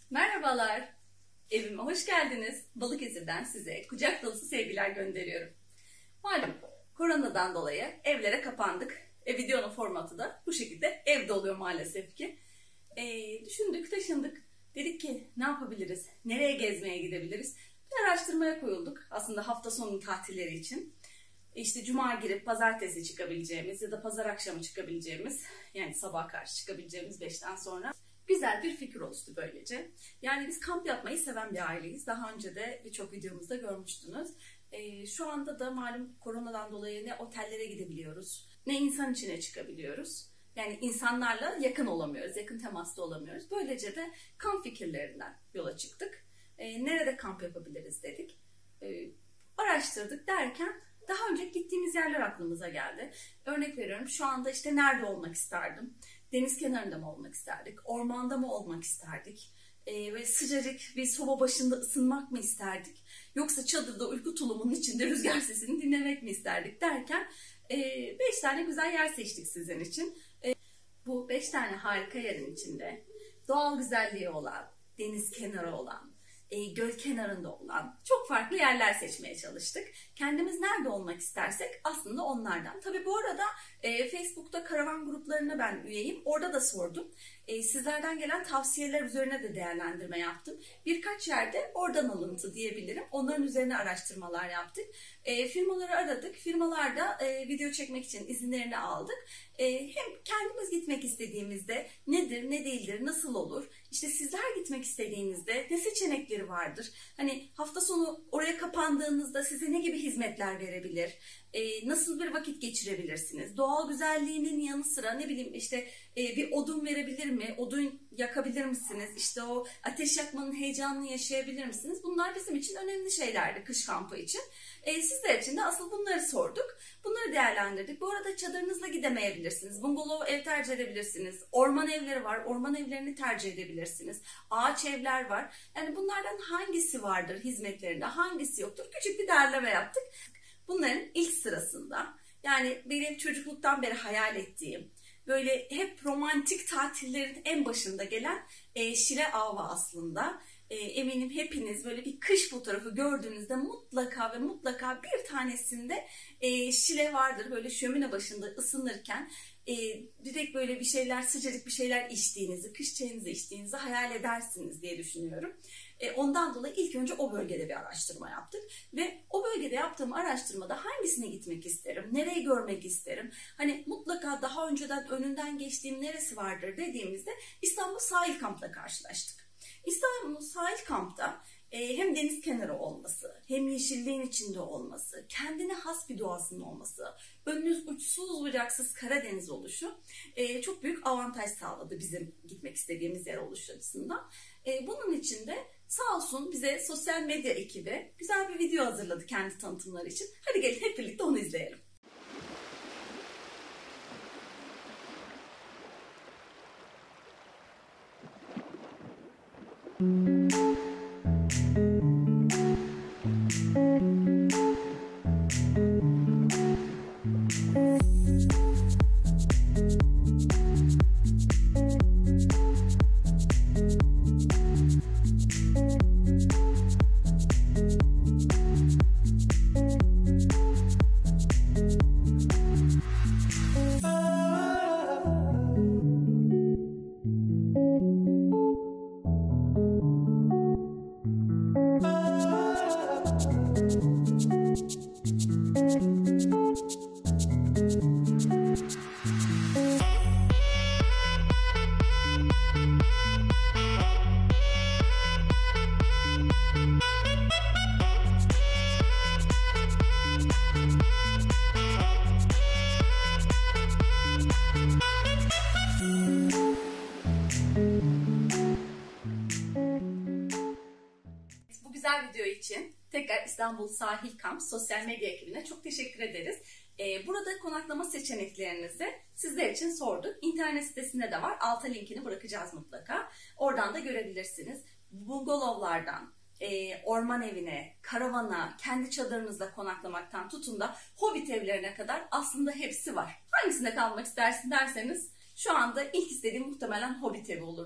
Merhabalar, evime hoş geldiniz. Balıkesir'den size kucak dolusu sevgiler gönderiyorum. Malum koronadan dolayı evlere kapandık. Videonun formatı da bu şekilde evde oluyor maalesef ki. Düşündük, taşındık. Dedik ki ne yapabiliriz, nereye gezmeye gidebiliriz? Bir araştırmaya koyulduk aslında hafta sonu tatilleri için. İşte cuma girip pazartesi çıkabileceğimiz ya da pazar akşamı çıkabileceğimiz, yani sabaha karşı çıkabileceğimiz 5'ten sonra güzel bir fikir oluştu böylece. Yani biz kamp yapmayı seven bir aileyiz. Daha önce de birçok videomuzda görmüştünüz. Şu anda da malum koronadan dolayı ne otellere gidebiliyoruz, ne insan içine çıkabiliyoruz. Yani insanlarla yakın olamıyoruz, yakın temaslı olamıyoruz. Böylece de kamp fikirlerinden yola çıktık. Nerede kamp yapabiliriz dedik. Araştırdık derken daha önce gittiğimiz yerler aklımıza geldi. Örnek veriyorum, şu anda işte nerede olmak isterdim? Deniz kenarında mı olmak isterdik? Ormanda mı olmak isterdik? Ve sıcacık bir soba başında ısınmak mı isterdik? Yoksa çadırda uyku tulumunun içinde rüzgar sesini dinlemek mi isterdik derken 5 tane güzel yer seçtik sizin için. Bu 5 tane harika yerin içinde doğal güzelliği olan, deniz kenarı olan, göl kenarında olan çok farklı yerler seçmeye çalıştık. Kendimiz nerede olmak istersek aslında onlardan. Tabii bu arada Facebook'ta karavan gruplarına ben üyeyim. Orada da sordum. Sizlerden gelen tavsiyeler üzerine de değerlendirme yaptım. Birkaç yerde oradan alıntı diyebilirim. Onların üzerine araştırmalar yaptık. Firmaları aradık. Firmalar da video çekmek için izinlerini aldık. Hem kendimiz gitmek istediğimizde nedir, ne değildir, nasıl olur? İşte sizler gitmek istediğinizde ne seçenekleri vardır? Hani hafta sonu oraya kapandığınızda size ne gibi hizmetler verebilir? Nasıl bir vakit geçirebilirsiniz? Doğal güzelliğinin yanı sıra ne bileyim işte bir odun verebilir mi? Odun yakabilir misiniz? İşte o ateş yakmanın heyecanını yaşayabilir misiniz? Bunlar bizim için önemli şeylerdi kış kampı için. Sizler için de asıl bunları sorduk. Bunları değerlendirdik. Bu arada çadırınızla gidemeyebilirsiniz. Bungalov ev tercih edebilirsiniz. Orman evleri var. Orman evlerini tercih edebilirsiniz. Ağaç evler var. Yani bunlardan hangisi vardır hizmetlerinde, hangisi yoktur? Küçük bir derleme yaptık. Bunların ilk sırasında, yani benim çocukluktan beri hayal ettiğim, böyle hep romantik tatillerin en başında gelen Şile Ava aslında. Eminim hepiniz böyle bir kış fotoğrafı gördüğünüzde mutlaka ve mutlaka bir tanesinde Şile vardır. Böyle şömine başında ısınırken direkt böyle bir şeyler, sıcacık bir şeyler içtiğinizi, kış çayınızı içtiğinizi hayal edersiniz diye düşünüyorum. Ondan dolayı ilk önce o bölgede bir araştırma yaptık. Ve o bölgede yaptığım araştırmada hangisine gitmek isterim, nereyi görmek isterim, hani mutlaka daha önceden önünden geçtiğim neresi vardır dediğimizde İstanbul Sahil Kamp'la karşılaştık. İstanbul Sahil Kamp'ta hem deniz kenarı olması, hem yeşilliğin içinde olması, kendine has bir doğasının olması, önünüz uçsuz bucaksız Karadeniz oluşu çok büyük avantaj sağladı bizim gitmek istediğimiz yer oluşu açısından. Bunun için de sağ olsun bize sosyal medya ekibi güzel bir video hazırladı kendi tanıtımları için. Hadi gelin hep birlikte onu izleyelim. Güzel video için tekrar İstanbul Sahil Kamp sosyal medya ekibine çok teşekkür ederiz. Burada konaklama seçeneklerinizi sizler için sorduk. İnternet sitesinde de var. Alta linkini bırakacağız mutlaka. Oradan da görebilirsiniz. Bungalovlardan orman evine, karavana, kendi çadırınızda konaklamaktan tutun da hobbit evlerine kadar aslında hepsi var. Hangisinde kalmak istersin derseniz şu anda ilk istediğim muhtemelen hobbit evi olurdu. Bu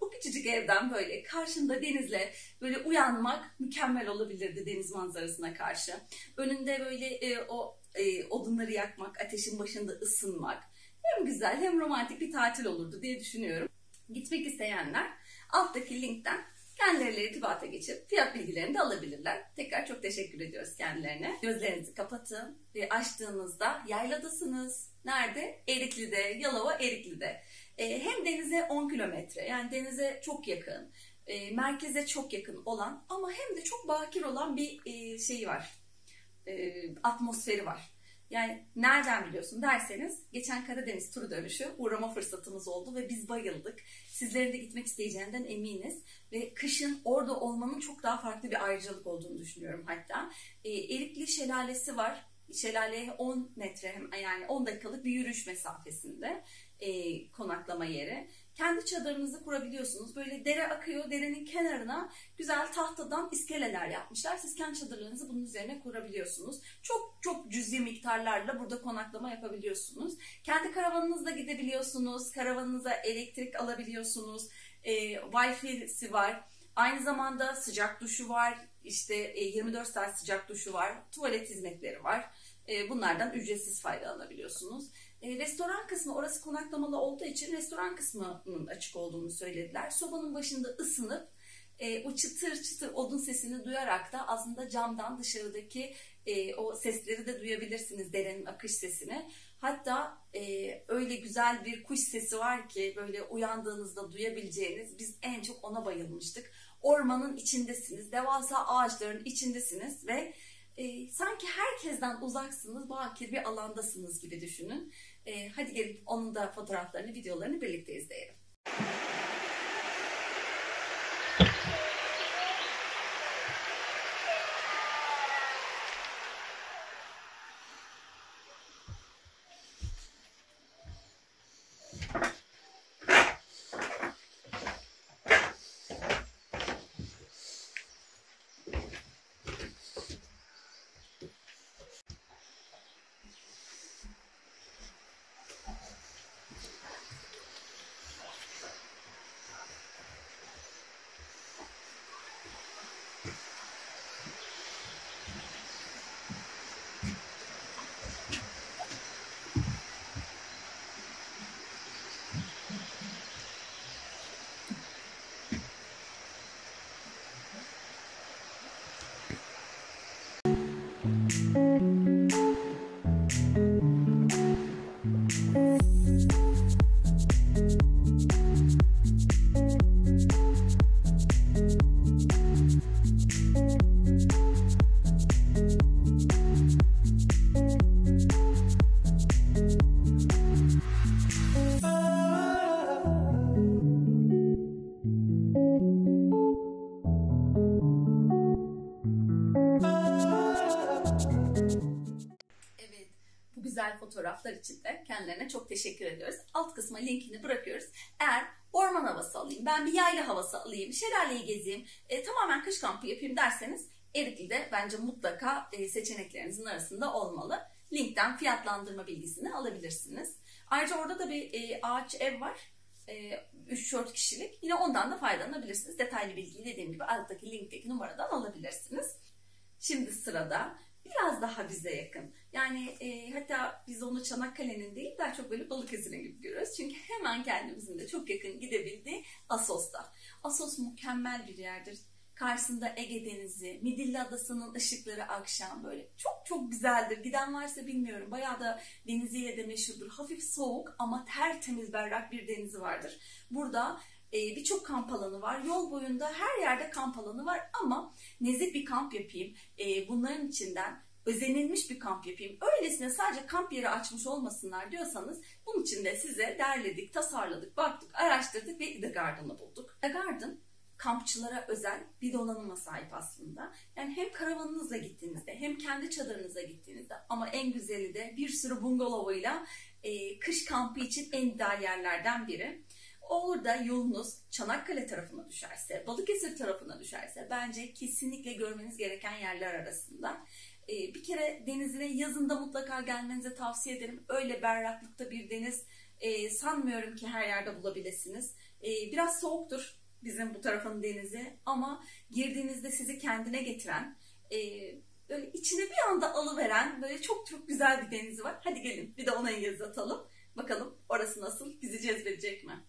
O küçücük evden böyle karşında denizle böyle uyanmak mükemmel olabilirdi deniz manzarasına karşı. Önünde böyle odunları yakmak, ateşin başında ısınmak hem güzel hem romantik bir tatil olurdu diye düşünüyorum. Gitmek isteyenler alttaki linkten kendileriyle irtibata geçip fiyat bilgilerini de alabilirler. Tekrar çok teşekkür ediyoruz kendilerine. Gözlerinizi kapatın ve açtığınızda yayladasınız. Nerede? Erikli'de, Yalova Erikli'de. Hem denize 10 kilometre, yani denize çok yakın, merkeze çok yakın olan ama hem de çok bakir olan bir şey var. Atmosferi var. Yani nereden biliyorsun derseniz, geçen Karadeniz turu dönüşü uğrama fırsatımız oldu ve biz bayıldık. Sizlerin de gitmek isteyeceğinden eminiz ve kışın orada olmanın çok daha farklı bir ayrıcalık olduğunu düşünüyorum hatta. Erikli Şelalesi var. Şelaleye 10 metre, yani 10 dakikalık bir yürüyüş mesafesinde konaklama yeri. Kendi çadırınızı kurabiliyorsunuz. Böyle dere akıyor, derenin kenarına güzel tahtadan iskeleler yapmışlar. Siz kendi çadırlarınızı bunun üzerine kurabiliyorsunuz. Çok çok cüzi miktarlarla burada konaklama yapabiliyorsunuz. Kendi karavanınızla gidebiliyorsunuz. Karavanınıza elektrik alabiliyorsunuz. Wi-Fi'si var. Aynı zamanda sıcak duşu var. İşte 24 saat sıcak duşu var. Tuvalet hizmetleri var. Bunlardan ücretsiz faydalanabiliyorsunuz. Restoran kısmı, orası konaklamalı olduğu için restoran kısmının açık olduğunu söylediler. Sobanın başında ısınıp o çıtır çıtır odun sesini duyarak da aslında camdan dışarıdaki o sesleri de duyabilirsiniz, derenin akış sesini. Hatta öyle güzel bir kuş sesi var ki böyle uyandığınızda duyabileceğiniz, biz en çok ona bayılmıştık. Ormanın içindesiniz, devasa ağaçların içindesiniz ve sanki herkesten uzaksınız, bakir bir alandasınız gibi düşünün. Hadi gelin onun da fotoğraflarını, videolarını birlikte izleyelim. Güzel fotoğraflar için de kendilerine çok teşekkür ediyoruz. Alt kısma linkini bırakıyoruz. Eğer orman havası alayım, ben bir yayla havası alayım, şelaleyi gezeyim, tamamen kış kampı yapayım derseniz Erikli'de bence mutlaka seçeneklerinizin arasında olmalı. Linkten fiyatlandırma bilgisini alabilirsiniz. Ayrıca orada da bir ağaç ev var. 3-4 kişilik. Yine ondan da faydalanabilirsiniz. Detaylı bilgiyi dediğim gibi alttaki linkteki numaradan alabilirsiniz. Şimdi sırada biraz daha bize yakın. Yani hatta biz onu Çanakkale'nin değil, daha çok böyle Balıkesir'in gibi görüyoruz. Çünkü hemen kendimizin de çok yakın gidebildiği Assos'ta. Assos mükemmel bir yerdir. Karşısında Ege Denizi, Midilli Adası'nın ışıkları akşam böyle çok çok güzeldir. Giden varsa bilmiyorum. Bayağı da deniziyle de meşhurdur. Hafif soğuk ama tertemiz berrak bir denizi vardır. Burada birçok kamp alanı var. Yol boyunda her yerde kamp alanı var ama nezih bir kamp yapayım. Bunların içinden özenilmiş bir kamp yapayım. Öylesine sadece kamp yeri açmış olmasınlar diyorsanız bunun için de size derledik, tasarladık, baktık, araştırdık ve The Garden'ı bulduk. The Garden kampçılara özel bir donanıma sahip aslında. Yani hem karavanınızla gittiğinizde hem kendi çadırınıza gittiğinizde ama en güzeli de bir sürü bungalovuyla kış kampı için en ideal yerlerden biri. Orada yolunuz Çanakkale tarafına düşerse, Balıkesir tarafına düşerse bence kesinlikle görmeniz gereken yerler arasında. Bir kere denizine yazında mutlaka gelmenizi tavsiye ederim. Öyle berraklıkta bir deniz sanmıyorum ki her yerde bulabilirsiniz. Biraz soğuktur. bizim bu tarafın denizi, ama girdiğinizde sizi kendine getiren, böyle içine bir anda alıveren böyle çok çok güzel bir denizi var. Hadi gelin bir de ona göz atalım. Bakalım orası nasıl, bizi cezbedecek mi?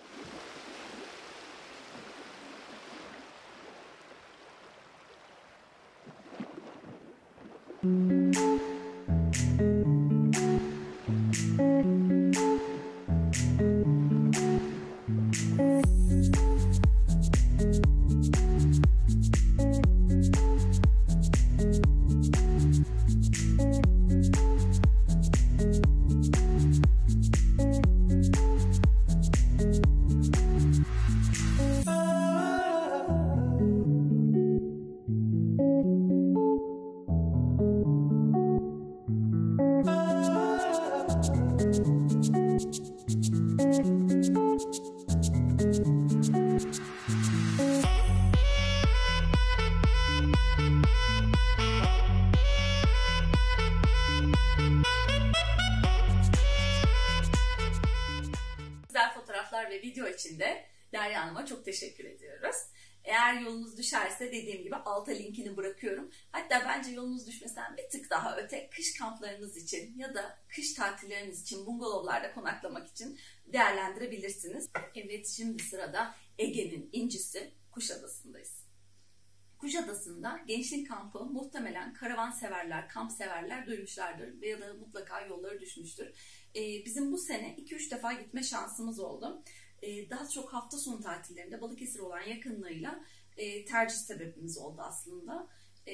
Güzel fotoğraflar ve video için de Derya Hanım'a çok teşekkür ediyoruz. Eğer yolunuz düşerse dediğim gibi alta linkini bırakıyorum. Hatta bence yolunuz düşmesen bir tık daha öte, kış kamplarınız için ya da kış tatilleriniz için bungalovlarda konaklamak için değerlendirebilirsiniz. Evet, şimdi sırada Ege'nin incisi Kuşadası'ndayız. Kuşadası'nda gençlik kampı muhtemelen karavan severler, kamp severler duymuşlardır ya da mutlaka yolları düşmüştür. Bizim bu sene 2-3 defa gitme şansımız oldu. Daha çok hafta sonu tatillerinde Balıkesir olan yakınlığıyla tercih sebebimiz oldu aslında.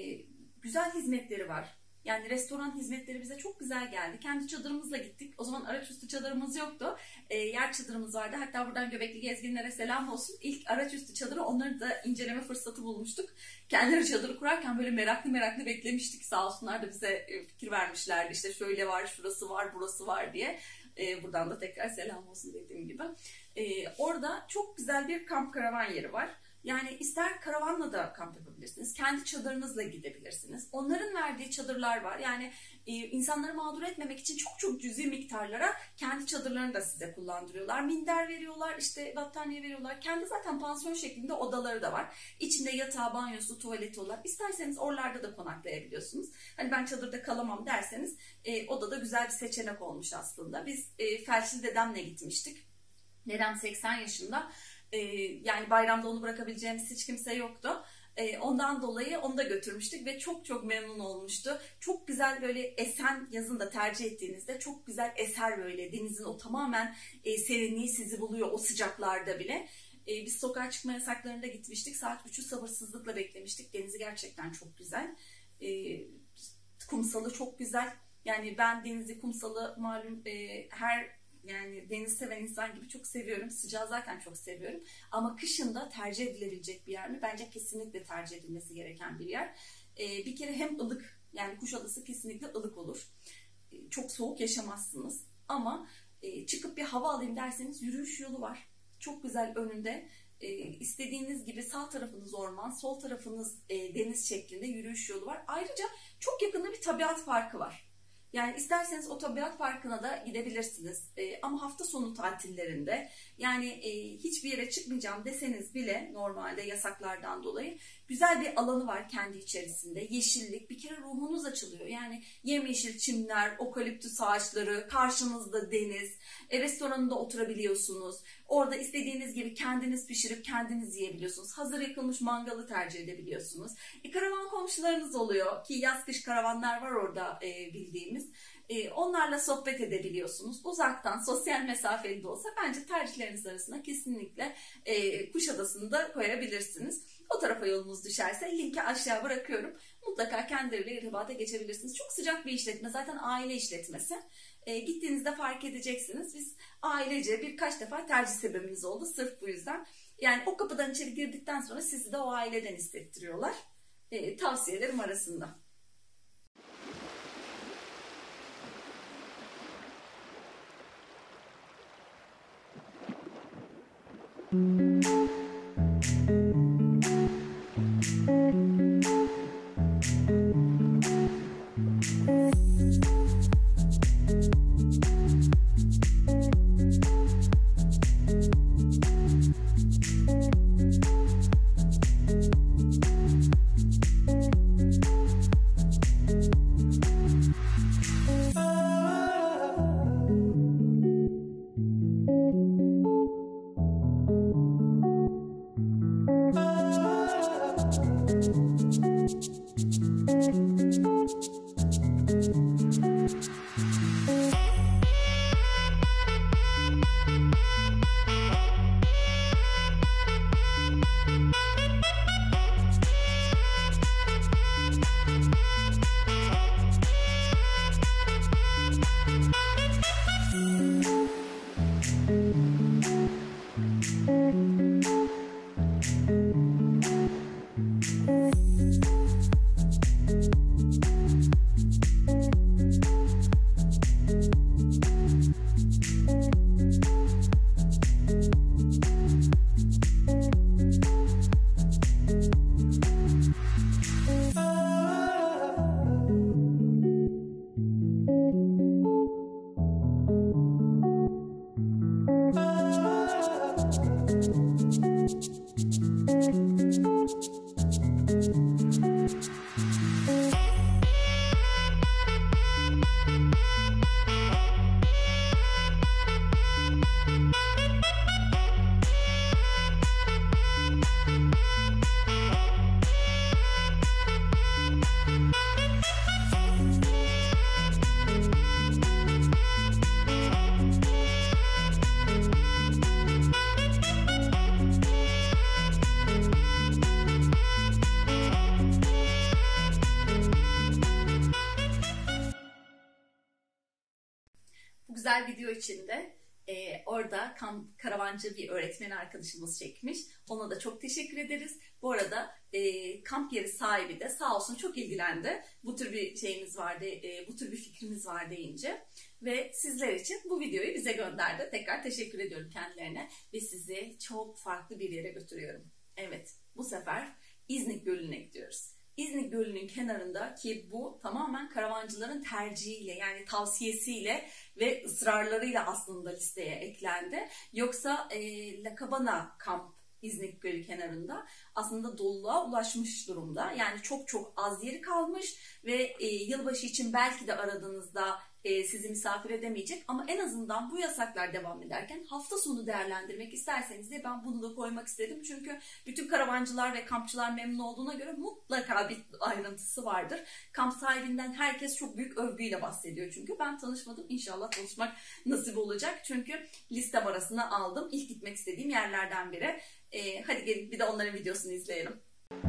Güzel hizmetleri var. Yani restoran hizmetleri bize çok güzel geldi. Kendi çadırımızla gittik. O zaman araçüstü çadırımız yoktu. Yer çadırımız vardı. Hatta buradan Göbekli gezginlere selam olsun. İlk araçüstü çadırı, onları da inceleme fırsatı bulmuştuk. Kendileri çadırı kurarken böyle meraklı meraklı beklemiştik. Sağ olsunlar da bize fikir vermişlerdi. İşte şöyle var, şurası var, burası var diye. Buradan da tekrar selam olsun dediğim gibi. Orada çok güzel bir kamp karavan yeri var. Yani ister karavanla da kamp yapabilirsiniz, kendi çadırınızla gidebilirsiniz. Onların verdiği çadırlar var. Yani insanları mağdur etmemek için çok çok cüzi miktarlara kendi çadırlarını da size kullandırıyorlar. Minder veriyorlar, işte battaniye veriyorlar. Kendi zaten pansiyon şeklinde odaları da var. İçinde yatağı, banyosu, tuvaleti olan. İsterseniz oralarda da konaklayabiliyorsunuz. Hani ben çadırda kalamam derseniz odada güzel bir seçenek olmuş aslında. Biz felçli dedemle gitmiştik. Dedem 80 yaşında. Yani bayramda onu bırakabileceğimiz hiç kimse yoktu. Ondan dolayı onu da götürmüştük ve çok çok memnun olmuştu. Çok güzel, böyle esen, yazın da tercih ettiğinizde çok güzel eser böyle. Denizin o tamamen serinliği sizi buluyor o sıcaklarda bile. Biz sokağa çıkma yasaklarında gitmiştik. Saat 3'ü sabırsızlıkla beklemiştik. Denizi gerçekten çok güzel. Kumsalı çok güzel. Yani ben denizi, kumsalı malum yani deniz seven insan gibi çok seviyorum. Sıcağı zaten çok seviyorum. Ama kışın da tercih edilebilecek bir yer mi? Bence kesinlikle tercih edilmesi gereken bir yer. Bir kere hem ılık, yani Kuşadası kesinlikle ılık olur. Çok soğuk yaşamazsınız. Ama çıkıp bir hava alayım derseniz yürüyüş yolu var. Çok güzel önünde. İstediğiniz gibi sağ tarafınız orman, sol tarafınız deniz şeklinde yürüyüş yolu var. Ayrıca çok yakında bir tabiat parkı var. Yani isterseniz o tabiat parkına da gidebilirsiniz. Ama hafta sonu tatillerinde, yani hiçbir yere çıkmayacağım deseniz bile normalde yasaklardan dolayı güzel bir alanı var kendi içerisinde. Yeşillik, bir kere ruhunuz açılıyor. Yani yemyeşil çimler, okaliptüs ağaçları, karşınızda deniz, restoranında oturabiliyorsunuz. Orada istediğiniz gibi kendiniz pişirip kendiniz yiyebiliyorsunuz. Hazır yakılmış mangalı tercih edebiliyorsunuz. Karavan komşularınız oluyor ki yaz kış karavanlar var orada bildiğimiz. Onlarla sohbet edebiliyorsunuz. Uzaktan, sosyal mesafeli de olsa bence tercihleriniz arasında kesinlikle Kuşadası'nı da koyabilirsiniz. O tarafa yolunuz düşerse linki aşağı bırakıyorum. Mutlaka kendileriyle irtibata geçebilirsiniz. Çok sıcak bir işletme. Zaten aile işletmesi. Gittiğinizde fark edeceksiniz. Biz ailece birkaç defa tercih sebebimiz oldu. Sırf bu yüzden. Yani o kapıdan içeri girdikten sonra sizi de o aileden hissettiriyorlar. Tavsiyelerim arasında. Güzel video içinde orada karavancı bir öğretmen arkadaşımız çekmiş. Ona da çok teşekkür ederiz. Bu arada kamp yeri sahibi de sağ olsun çok ilgilendi. Bu tür bir şeyimiz vardı, bu tür bir fikrimiz var deyince. Ve sizler için bu videoyu bize gönderdi. Tekrar teşekkür ediyorum kendilerine. Ve sizi çok farklı bir yere götürüyorum. Evet, bu sefer İznik Gölü'ne gidiyoruz. İznik Gölü'nün kenarında, ki bu tamamen karavancıların tercihiyle, yani tavsiyesiyle ve ısrarlarıyla aslında listeye eklendi. Yoksa La Cabana kamp İznik Gölü kenarında aslında doluluğa ulaşmış durumda. Yani çok çok az yeri kalmış ve yılbaşı için belki de aradığınızda sizi misafir edemeyecek, ama en azından bu yasaklar devam ederken hafta sonu değerlendirmek isterseniz de ben bunu da koymak istedim. Çünkü bütün karavancılar ve kampçılar memnun olduğuna göre mutlaka bir ayrıntısı vardır. Kamp sahibinden herkes çok büyük övgüyle bahsediyor çünkü. Ben tanışmadım, inşallah tanışmak nasip olacak. Çünkü listem arasına aldım. İlk gitmek istediğim yerlerden biri. Hadi gelin bir de onların videosunu izleyelim.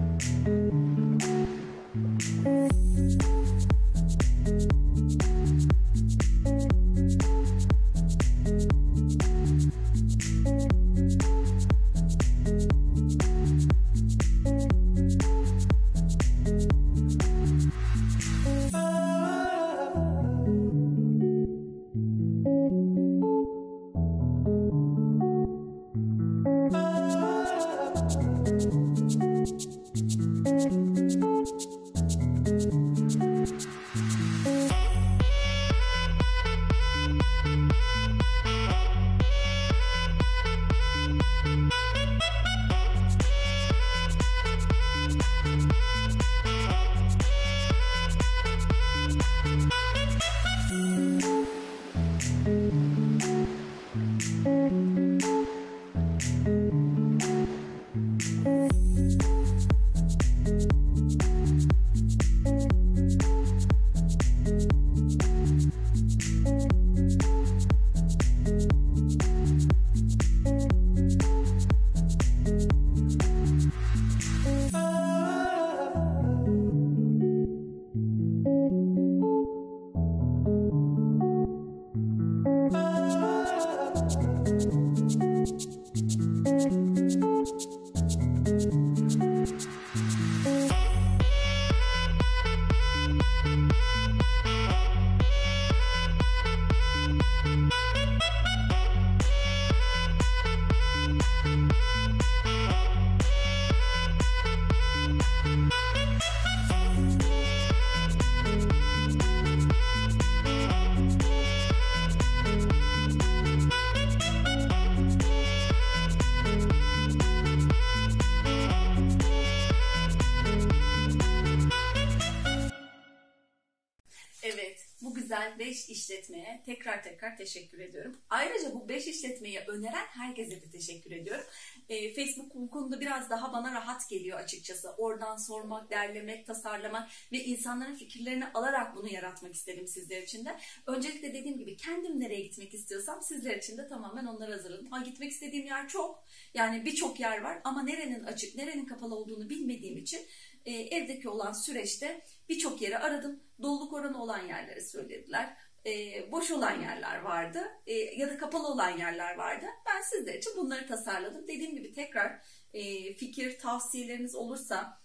güzel 5 işletmeye tekrar teşekkür ediyorum. Ayrıca bu 5 işletmeyi öneren herkese de teşekkür ediyorum. Facebook bu konuda biraz daha bana rahat geliyor açıkçası. Oradan sormak, derlemek, tasarlamak ve insanların fikirlerini alarak bunu yaratmak istedim sizler için de. Öncelikle dediğim gibi kendim nereye gitmek istiyorsam sizler için de tamamen onları hazırladım. Gitmek istediğim yer çok. Yani birçok yer var ama nerenin açık, nerenin kapalı olduğunu bilmediğim için evdeki olan süreçte birçok yeri aradım. Doluluk oranı olan yerleri söylediler. Boş olan yerler vardı ya da kapalı olan yerler vardı. Ben sizler için bunları tasarladım. Dediğim gibi tekrar fikir, tavsiyeleriniz olursa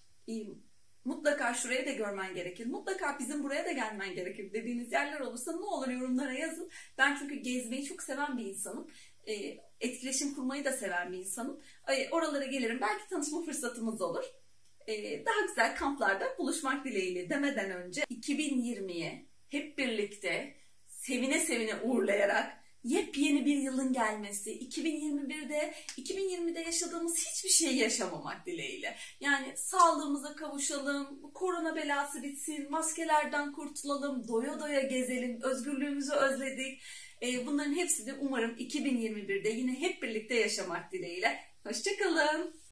mutlaka şuraya da görmen gerekir, mutlaka bizim buraya da gelmen gerekir dediğiniz yerler olursa ne olur yorumlara yazın. Ben çünkü gezmeyi çok seven bir insanım. Etkileşim kurmayı da seven bir insanım. Oralara gelirim. Belki tanışma fırsatımız olur. daha güzel kamplarda buluşmak dileğiyle demeden önce 2020'ye hep birlikte sevine sevine uğurlayarak yepyeni bir yılın gelmesi, 2020'de yaşadığımız hiçbir şeyi yaşamamak dileğiyle. Yani sağlığımıza kavuşalım, korona belası bitsin, maskelerden kurtulalım, doya doya gezelim, özgürlüğümüzü özledik. Bunların hepsini umarım 2021'de yine hep birlikte yaşamak dileğiyle. Hoşça kalın.